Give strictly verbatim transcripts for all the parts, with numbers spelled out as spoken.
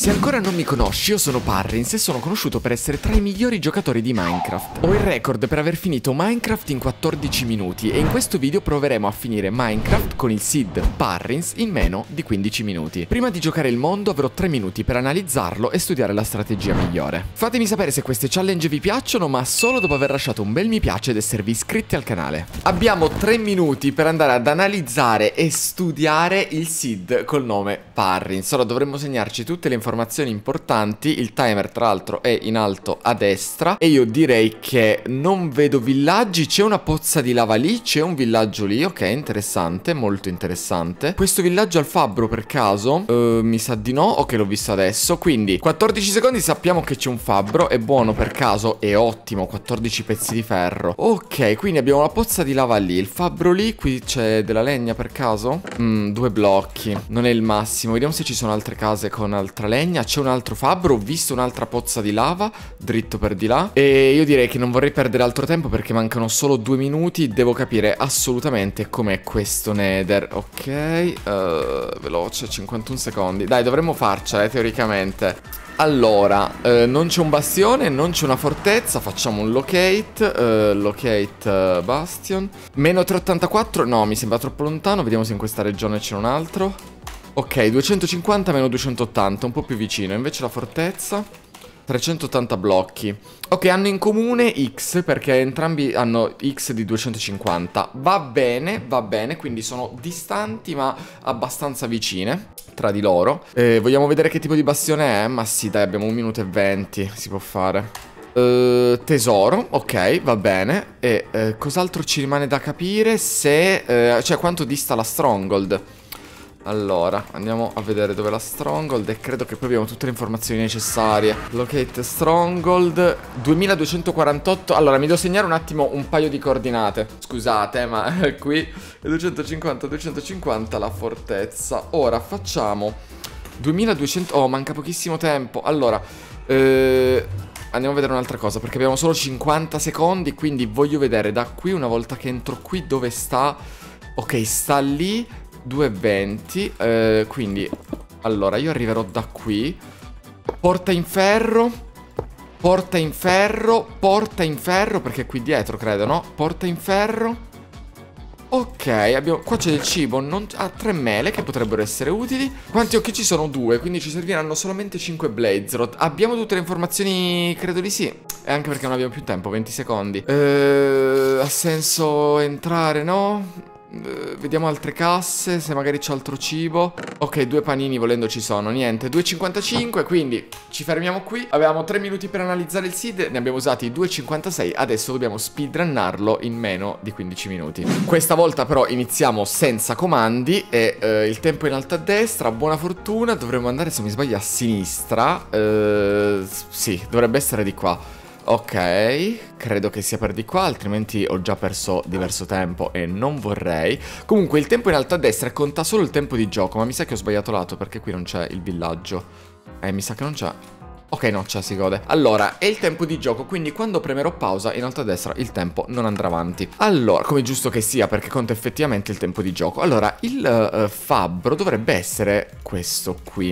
Se ancora non mi conosci, io sono Parrins e sono conosciuto per essere tra i migliori giocatori di Minecraft. Ho il record per aver finito Minecraft in quattordici minuti e in questo video proveremo a finire Minecraft con il Sid Parrins in meno di quindici minuti. Prima di giocare il mondo avrò tre minuti per analizzarlo e studiare la strategia migliore. Fatemi sapere se queste challenge vi piacciono, ma solo dopo aver lasciato un bel mi piace ed esservi iscritti al canale. Abbiamo tre minuti per andare ad analizzare e studiare il Sid col nome Parrins. Ora dovremmo segnarci tutte le informazioni importanti. Il timer tra l'altro è in alto a destra e io direi che non vedo villaggi. C'è una pozza di lava lì, c'è un villaggio lì. Ok, interessante, molto interessante. Questo villaggio al fabbro per caso? Uh, mi sa di no. Ok, l'ho visto adesso. Quindi quattordici secondi, sappiamo che c'è un fabbro. È buono per caso, è ottimo. quattordici pezzi di ferro. Ok, quindi abbiamo la pozza di lava lì, il fabbro lì. Qui c'è della legna per caso? Mm, due blocchi, non è il massimo. Vediamo se ci sono altre case con altra legna. C'è un altro fabbro, ho visto un'altra pozza di lava dritto per di là. E io direi che non vorrei perdere altro tempo perché mancano solo due minuti. Devo capire assolutamente com'è questo nether. Ok, uh, veloce, cinquantuno secondi. Dai, dovremmo farcela, eh, teoricamente. Allora, eh, non c'è un bastione, non c'è una fortezza. Facciamo un locate, eh, locate uh, bastion. Meno trecentoottantaquattro, no, mi sembra troppo lontano. Vediamo se in questa regione c'è un altro. Ok, duecentocinquanta meno duecentottanta, un po' più vicino. Invece la fortezza, trecentottanta blocchi. Ok, hanno in comune X, perché entrambi hanno X di duecentocinquanta. Va bene, va bene, quindi sono distanti ma abbastanza vicine tra di loro. eh, Vogliamo vedere che tipo di bastione è? Ma sì, dai, abbiamo un minuto e venti, si può fare. uh, Tesoro, ok, va bene. E uh, cos'altro ci rimane da capire? Se, uh, cioè quanto dista la stronghold. Allora, andiamo a vedere dove è la stronghold e credo che poi abbiamo tutte le informazioni necessarie. Locate stronghold duemiladuecentoquarantotto. Allora, mi devo segnare un attimo un paio di coordinate. Scusate, ma qui è duecentocinquanta, duecentocinquanta la fortezza. Ora facciamo duemiladuecento. Oh, manca pochissimo tempo. Allora, eh, andiamo a vedere un'altra cosa perché abbiamo solo cinquanta secondi. Quindi voglio vedere da qui, una volta che entro qui, dove sta. Ok, sta lì. due e venti, eh, quindi allora io arriverò da qui. Porta in ferro, porta in ferro, porta in ferro, perché è qui dietro credo, no? Porta in ferro. Ok, abbiamo, qua c'è del cibo, non, ah, tre mele che potrebbero essere utili. Quanti occhi ci sono? Due, quindi ci serviranno solamente cinque blaze rod. Abbiamo tutte le informazioni? Credo di sì. E anche perché non abbiamo più tempo, venti secondi. eh, Ha senso entrare, no? Uh, vediamo altre casse, se magari c'è altro cibo. Ok, due panini volendo ci sono. Niente, due e cinquantacinque, quindi ci fermiamo qui. Avevamo tre minuti per analizzare il seed, ne abbiamo usati due e cinquantasei. Adesso dobbiamo speedrunnarlo in meno di quindici minuti. Questa volta però iniziamo senza comandi. E uh, il tempo in alto a destra. Buona fortuna. Dovremmo andare, se non mi sbaglio, a sinistra. uh, Sì, dovrebbe essere di qua. Ok, credo che sia per di qua, altrimenti ho già perso diverso tempo e non vorrei. Comunque il tempo in alto a destra conta solo il tempo di gioco, ma mi sa che ho sbagliato lato perché qui non c'è il villaggio. Eh, mi sa che non c'è. Ok, no, c'è, si gode. Allora, è il tempo di gioco, quindi quando premerò pausa in alto a destra il tempo non andrà avanti. Allora, come è giusto che sia, perché conta effettivamente il tempo di gioco. Allora, il uh, fabbro dovrebbe essere questo qui.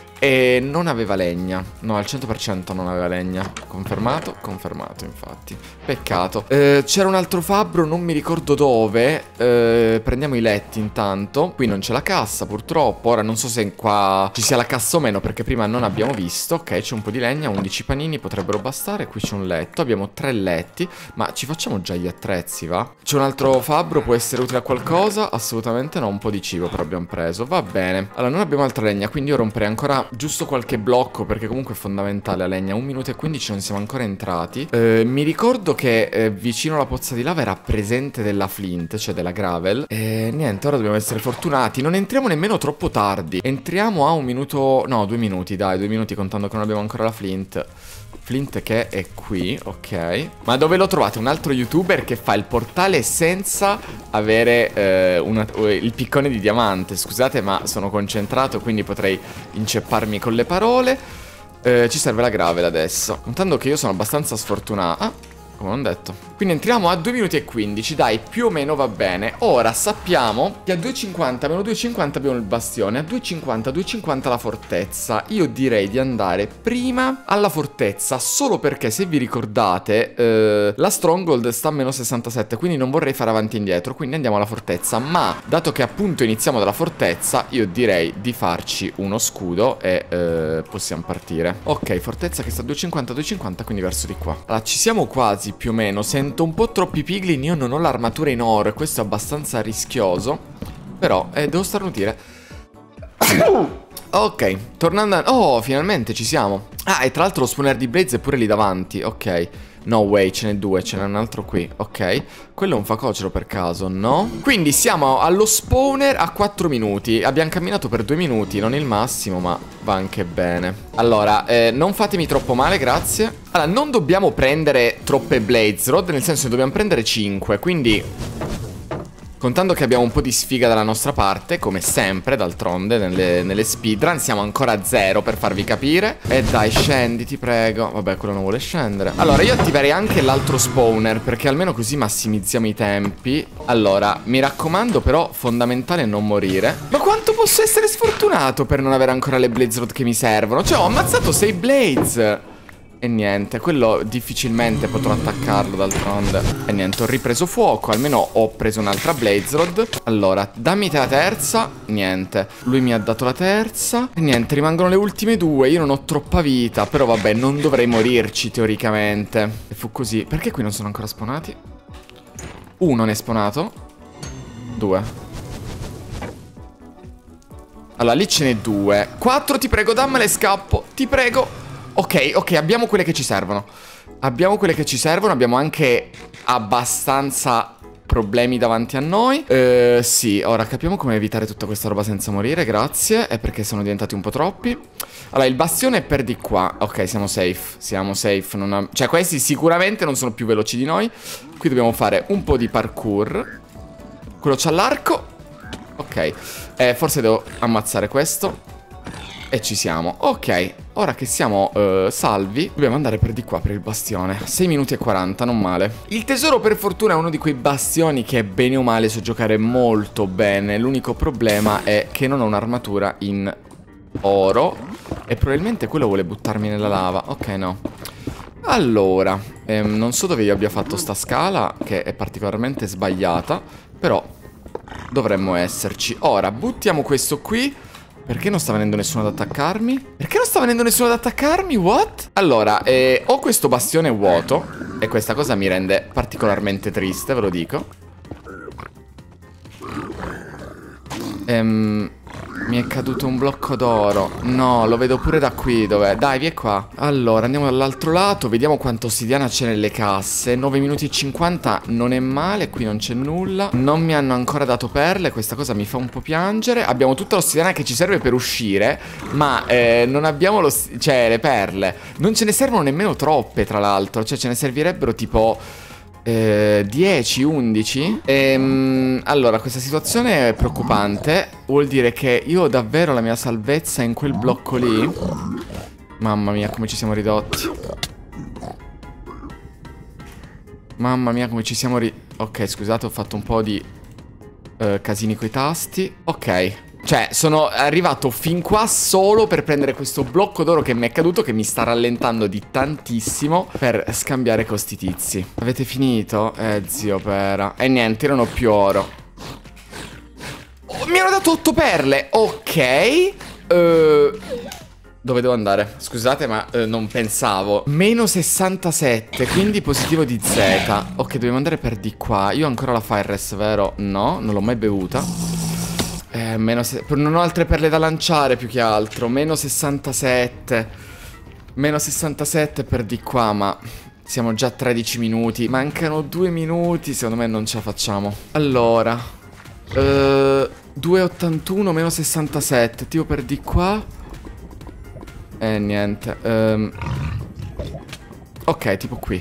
E non aveva legna. No, al cento per cento non aveva legna. Confermato? Confermato, infatti. Peccato. eh, C'era un altro fabbro, non mi ricordo dove. eh, Prendiamo i letti intanto. Qui non c'è la cassa, purtroppo. Ora non so se qua ci sia la cassa o meno, perché prima non abbiamo visto. Ok, c'è un po' di legna, undici panini potrebbero bastare. Qui c'è un letto, abbiamo tre letti. Ma ci facciamo già gli attrezzi, va? C'è un altro fabbro, può essere utile a qualcosa? Assolutamente no, un po' di cibo però abbiamo preso. Va bene. Allora, non abbiamo altra legna, quindi io romperei ancora giusto qualche blocco, perché comunque è fondamentale la legna. Un minuto e quindici, non siamo ancora entrati. eh, Mi ricordo che eh, vicino alla pozza di lava era presente della flint, cioè della gravel. E niente, ora dobbiamo essere fortunati. Non entriamo nemmeno troppo tardi. Entriamo a un minuto, no, due minuti, dai, due minuti, contando che non abbiamo ancora la flint. Flint che è qui, ok. Ma dove lo trovate? Un altro youtuber che fa il portale senza avere eh, una, il piccone di diamante. Scusate, ma sono concentrato, quindi potrei incepparmi con le parole. eh, Ci serve la gravel adesso. Contando che io sono abbastanza sfortunato. Ah, come non detto. Quindi entriamo a due minuti e quindici, dai, più o meno va bene. Ora sappiamo che a due e cinquanta, meno due e cinquanta abbiamo il bastione, a due e cinquanta, due e cinquanta la fortezza. Io direi di andare prima alla fortezza, solo perché se vi ricordate eh, la Stronghold sta a meno sessantasette, quindi non vorrei fare avanti e indietro, quindi andiamo alla fortezza. Ma dato che appunto iniziamo dalla fortezza, io direi di farci uno scudo e eh, possiamo partire. Ok, fortezza che sta a due e cinquanta, due e cinquanta, quindi verso di qua. Allora, ci siamo quasi più o meno. Sento un po' troppi piglin, io non ho l'armatura in oro e questo è abbastanza rischioso. Però, eh, devo starnutire. Ok, tornando a... Oh, finalmente ci siamo. Ah, e tra l'altro lo spawner di Blaze è pure lì davanti, ok. No way, ce n'è due, ce n'è un altro qui, ok. Quello è un facocero per caso, no? Quindi siamo allo spawner a quattro minuti. Abbiamo camminato per due minuti, non il massimo, ma va anche bene. Allora, eh, non fatemi troppo male, grazie. Allora, non dobbiamo prendere troppe Blaze Rod, nel senso che dobbiamo prendere cinque, quindi... Contando che abbiamo un po' di sfiga dalla nostra parte, come sempre, d'altronde, nelle, nelle speedrun, siamo ancora a zero per farvi capire. E dai, scendi, ti prego. Vabbè, quello non vuole scendere. Allora, io attiverei anche l'altro spawner, perché almeno così massimizziamo i tempi. Allora, mi raccomando però, fondamentale non morire. Ma quanto posso essere sfortunato per non avere ancora le Blaze Rod che mi servono? Cioè, ho ammazzato sei Blaze. E niente, quello difficilmente potrò attaccarlo d'altronde. E niente, ho ripreso fuoco, almeno ho preso un'altra Blaze Rod. Allora, dammi te la terza. Niente, lui mi ha dato la terza. E niente, rimangono le ultime due. Io non ho troppa vita, però vabbè, non dovrei morirci teoricamente. E fu così. Perché qui non sono ancora spawnati? Uno ne è spawnato. Due. Allora, lì ce n'è due. Quattro, ti prego, dammele, scappo. Ti prego. Ok, ok, abbiamo quelle che ci servono. Abbiamo quelle che ci servono. Abbiamo anche abbastanza problemi davanti a noi. Eh, sì, ora capiamo come evitare tutta questa roba senza morire, grazie. È perché sono diventati un po' troppi. Allora, il bastione è per di qua. Ok, siamo safe, siamo safe non ha... Cioè, questi sicuramente non sono più veloci di noi. Qui dobbiamo fare un po' di parkour. Quello c'ha l'arco. Ok, eh, forse devo ammazzare questo. E ci siamo. Ok, ora che siamo uh, salvi, dobbiamo andare per di qua, per il bastione. sei minuti e quaranta, non male. Il tesoro per fortuna è uno di quei bastioni che bene o male so giocare molto bene. L'unico problema è che non ho un'armatura in oro e probabilmente quello vuole buttarmi nella lava. Ok, no. Allora, ehm, non so dove io abbia fatto sta scala, che è particolarmente sbagliata, però dovremmo esserci. Ora, buttiamo questo qui. Perché non sta venendo nessuno ad attaccarmi? Perché non sta venendo nessuno ad attaccarmi? What? Allora, eh, ho questo bastione vuoto e questa cosa mi rende particolarmente triste, ve lo dico. Ehm... Mi è caduto un blocco d'oro. No, lo vedo pure da qui. Dov'è? Dai, vieni qua. Allora, andiamo dall'altro lato. Vediamo quanto ossidiana c'è nelle casse. nove minuti e cinquanta non è male. Qui non c'è nulla. Non mi hanno ancora dato perle. Questa cosa mi fa un po' piangere. Abbiamo tutta l'ossidiana che ci serve per uscire, ma eh, non abbiamo lo... Cioè, le perle. Non ce ne servono nemmeno troppe, tra l'altro. Cioè, ce ne servirebbero tipo... Eh, dieci, undici. Ehm, allora, questa situazione è preoccupante. Vuol dire che io ho davvero la mia salvezza in quel blocco lì. Mamma mia, come ci siamo ridotti. Mamma mia, come ci siamo ri... Ok, scusate, ho fatto un po' di eh, casini coi tasti. Ok. Cioè, sono arrivato fin qua solo per prendere questo blocco d'oro che mi è caduto, che mi sta rallentando di tantissimo, per scambiare con sti tizi. Avete finito? Eh, zio pera. E niente, io non ho più oro. Oh, mi hanno dato otto perle. Ok. Uh, dove devo andare? Scusate, ma uh, non pensavo. Meno sessantasette, quindi positivo di Z. Ok, dobbiamo andare per di qua. Io ho ancora la Fires, vero? No, non l'ho mai bevuta. Eh, meno se... Non ho altre perle da lanciare più che altro. Meno sessantasette. Meno sessantasette per di qua, ma siamo già a tredici minuti. Mancano due minuti, secondo me non ce la facciamo. Allora uh, due e ottantuno meno sessantasette. Tipo per di qua. Eh, niente um... Ok, tipo qui.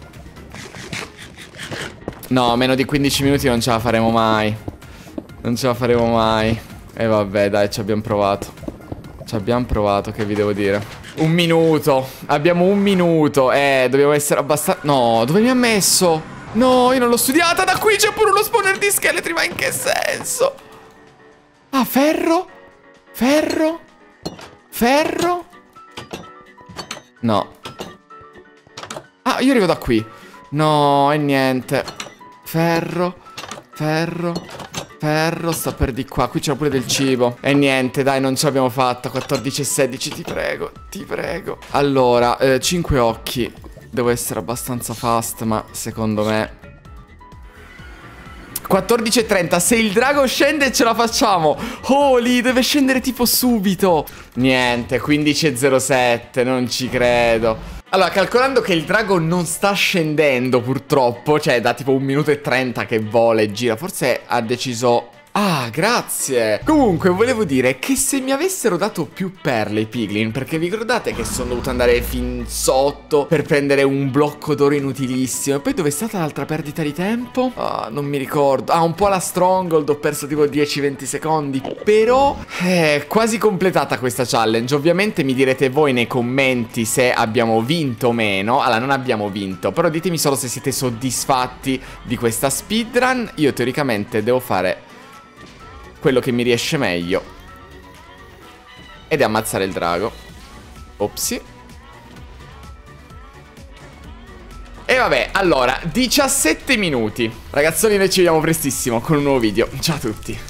No, meno di quindici minuti non ce la faremo mai. Non ce la faremo mai. E vabbè, dai, ci abbiamo provato. Ci Ci abbiamo provato, che vi devo dire. Un minuto. Abbiamo un minuto. Eh, dobbiamo essere abbastanza... No, dove mi ha messo? No, io non l'ho studiata. Da qui c'è pure uno spawner di scheletri. Ma in che senso? Ah, ferro? Ferro? Ferro? No. Ah, io arrivo da qui. No, e niente. Ferro. Ferro. Ferro, sta per di qua. Qui c'è pure del cibo. E niente, dai, non ce l'abbiamo fatta. quattordici e sedici, ti prego. Ti prego. Allora, eh, cinque occhi. Devo essere abbastanza fast, ma secondo me... quattordici e trenta. Se il drago scende ce la facciamo. Holy, deve scendere tipo subito. Niente, quindici e zero sette. Non ci credo. Allora, calcolando che il drago non sta scendendo purtroppo, cioè da tipo un minuto e trenta che vola e gira, forse ha deciso... Ah, grazie. Comunque, volevo dire che se mi avessero dato più perle i piglin, perché vi ricordate che sono dovuto andare fin sotto per prendere un blocco d'oro inutilissimo. E poi dove è stata l'altra perdita di tempo? Ah, non mi ricordo. Ah, un po' alla Stronghold, ho perso tipo dieci venti secondi. Però è quasi completata questa challenge. Ovviamente mi direte voi nei commenti se abbiamo vinto o meno. Allora, non abbiamo vinto, però ditemi solo se siete soddisfatti di questa speedrun. Io teoricamente devo fare quello che mi riesce meglio, ed è ammazzare il drago. Opsi. E vabbè, allora, diciassette minuti. Ragazzoni, noi ci vediamo prestissimo con un nuovo video. Ciao a tutti.